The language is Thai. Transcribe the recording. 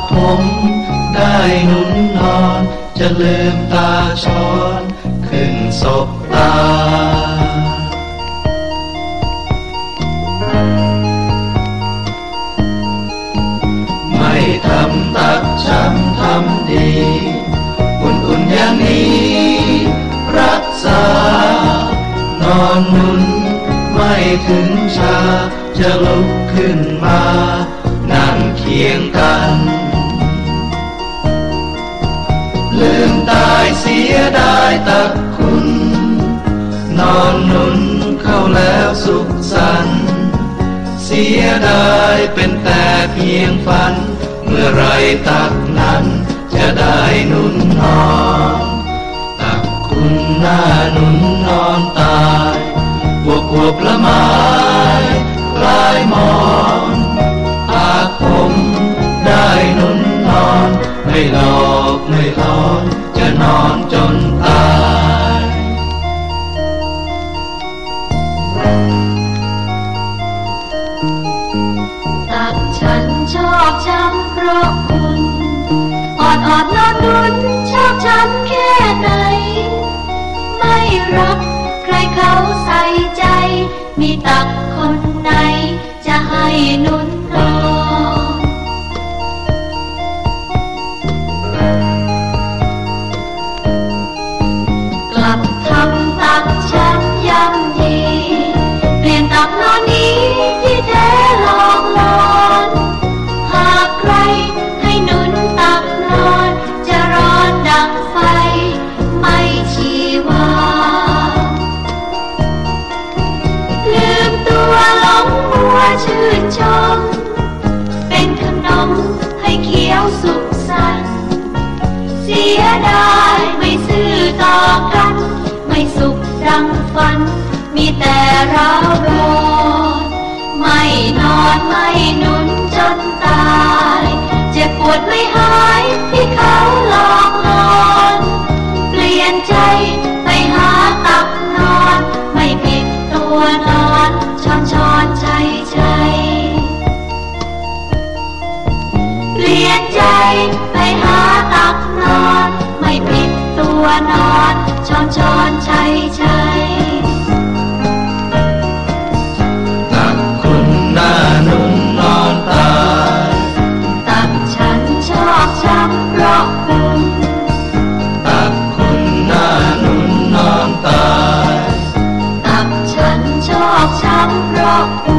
ผมได้หนุนนอนจะลืมตาช้อนขึ้นศพตาไม่ทำตักช้ำทำดีอุ่นๆอย่างนี้รักษานอนหนุนไม่ถึงชาจะลุกขึ้นมานั่งเคียงกันลืมตายเสียดายตักคุณนอนหนุนเข้าแล้วสุขสันต์เสียดายเป็นแต่เพียงฝันเมื่อไรตักนั้นจะได้หนุนนอนตักคุณหน้าหนุนนอนตายบวบละไม้ปลายหมอนหากผมได้หนุนนอนไม่หลอกไม่หลอนจะนอนจนตายตักฉันชอบช้ำเพราะคุณอดนอนนุนชอบช้ำแค่ไหนไม่รักใครเขาใส่ใจมีตักคนไหนจะให้หนุนนอนกลับทำตักฉันย่ำยีเปลี่ยนตักนอนนี้ที่แท้หลอกลอนหากใครให้หนุนตักนอนจะร้อนดังไฟไม่ชีวาลืมตัวหลงมัวชื่นชมเป็นขนมให้เคี้ยวสุขสันต์เสียดายไม่ซื่อต่อกันไม่สุขดังฝันมีแต่ร้าวรอนไม่นอนไม่หนุนจนตายเจ็บปวดไม่หายที่เขาหลอกลอนเปลี่ยนใจไปหาตักนอนไม่ผิดตัวนอนช้อนใจเปลี่ยนใจไปหาตักนอนไม่ผิดตัวนอนช้อนใจตักคุณหน้าหนุนนอนตายตักฉันชอบช้ำเพราะคุณตักคุณหน้าหนุนนอนตายตักฉันชอบช้ำเพราะคุณ